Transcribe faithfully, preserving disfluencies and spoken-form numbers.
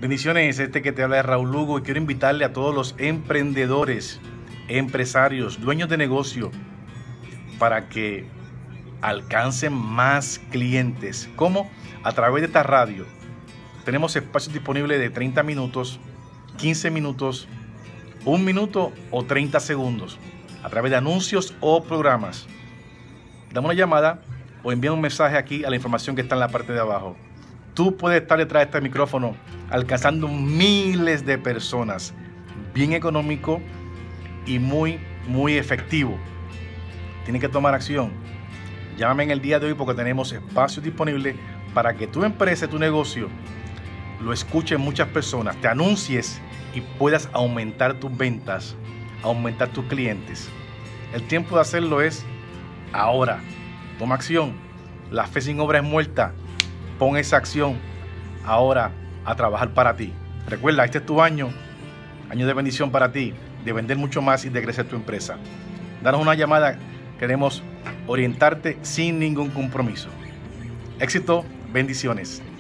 Bendiciones, este que te habla es Raúl Lugo y quiero invitarle a todos los emprendedores, empresarios, dueños de negocio para que alcancen más clientes. ¿Cómo? A través de esta radio. Tenemos espacios disponibles de treinta minutos, quince minutos, un minuto o treinta segundos a través de anuncios o programas. Dame una llamada o envía un mensaje aquí a la información que está en la parte de abajo. Tú puedes estar detrás de este micrófono alcanzando miles de personas, bien económico y muy, muy efectivo. Tienes que tomar acción. Llámame en el día de hoy porque tenemos espacios disponibles para que tu empresa, tu negocio, lo escuchen muchas personas, te anuncies y puedas aumentar tus ventas, aumentar tus clientes. El tiempo de hacerlo es ahora. Toma acción. La fe sin obra es muerta. Pon esa acción ahora a trabajar para ti. Recuerda, este es tu año, año de bendición para ti, de vender mucho más y de crecer tu empresa. Danos una llamada, queremos orientarte sin ningún compromiso. Éxito, bendiciones.